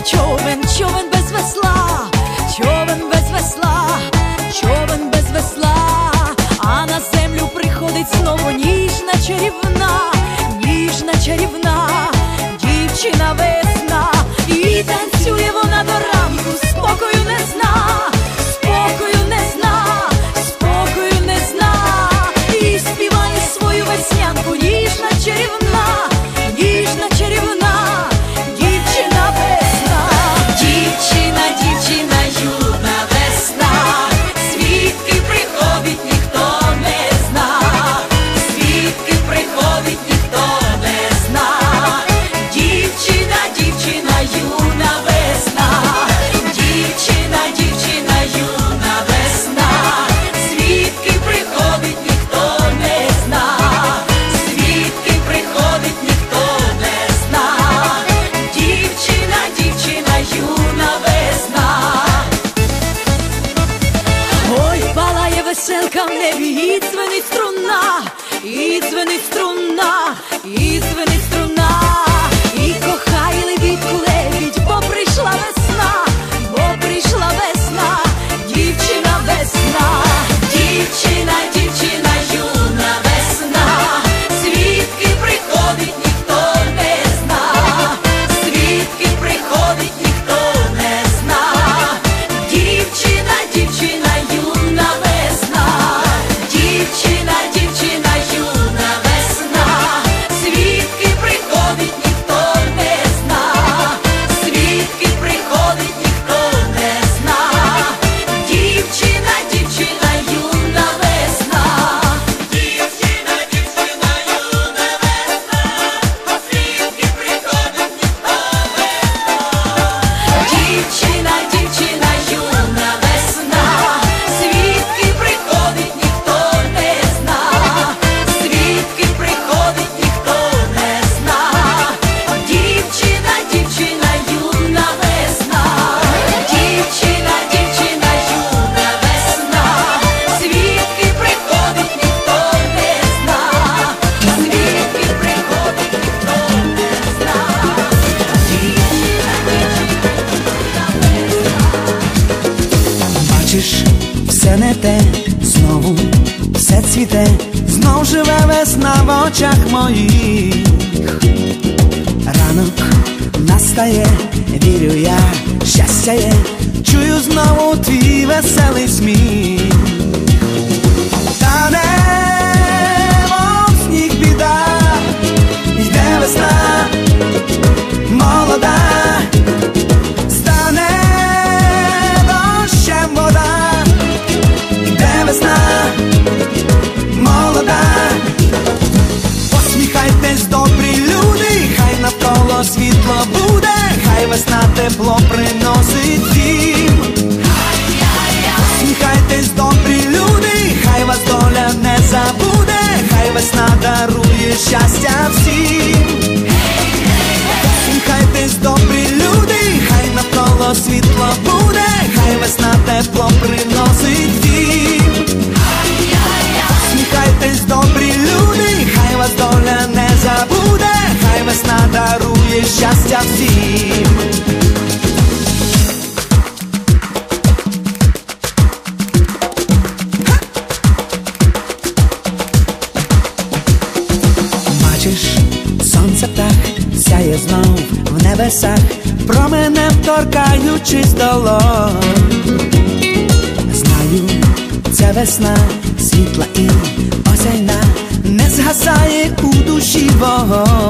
човен, човен без весла, човен без весла, човен без весла, а на землю приходить знову ніжна чарівна, ніжна чарівна дівчина весна. І танцює вона до ранку, спокою не зна, спокою не зна, спокою не зна. І співає свою веснянку, ніжна чарівна, ніжна чарівна дівчина весна. Дівчина, дівчина, юна весна, звідки приходить ніхто не зна, звідки приходить ніхто не зна. Дівчина, дівчина, юна весна, дівчина, дівчина, юна весна, звідки приходить ніхто не зна, звідки приходить ніхто не зна. Дівчина, дівчина, юна весна. Ой, палає веселка в небі, і дзвенить струна, і дзвенить струна, і дзвенить струна. І кохає лебідку лебідь, бо прийшла весна, бо прийшла весна, дівчина весна. Дівчина, дівчина, юна весна, звідки приходить ніхто не зна, звідки приходить ніхто не зна. Дівчина, дівчина, юна весна, дівчина, дівчина, юна весна, звідки приходить ніхто не зна, звідки приходить ніхто не зна. Дівчина, дівчина, юна весна. Дівчина, дівчина, юна весна, звідки приходить ніхто не зна. Дівчина, дівчина, юна весна, звідки приходить ніхто не зна, звідки приходить ніхто не зна. Дівчина, дівчина, юна весна, дівчина, дівчина, юна весна, звідки приходить ніхто не зна, звідки приходить ніхто не зна. Бачиш, все не те, знову все цвіте, знов живе весна в очах моїх. Ранок настає, вірю я, щастя є, чую знову твій веселий сміх. Та небо в сніг біда, йде весна, молода, стане дощем вода, йде весна, молода. Посміхайтесь, добрі люди, хай навколо світло буде, хай весна тепло приносить всім. Посміхайтесь, добрі люди, хай вас доля не забуде, хай весна дарує щастя всім. Посміхайтесь, добрі люди, хай навколо світло буде, хай весна тепло приносить всім. Посміхайтесь, добрі люди, хай вас доля не забуде, хай весна дарує щастя всім. Бачиш, сонце птах сяє знов в небесах, променем торкаючись долонь. Знаю, це весна, світла і осяйна, не згасає у душі вогонь.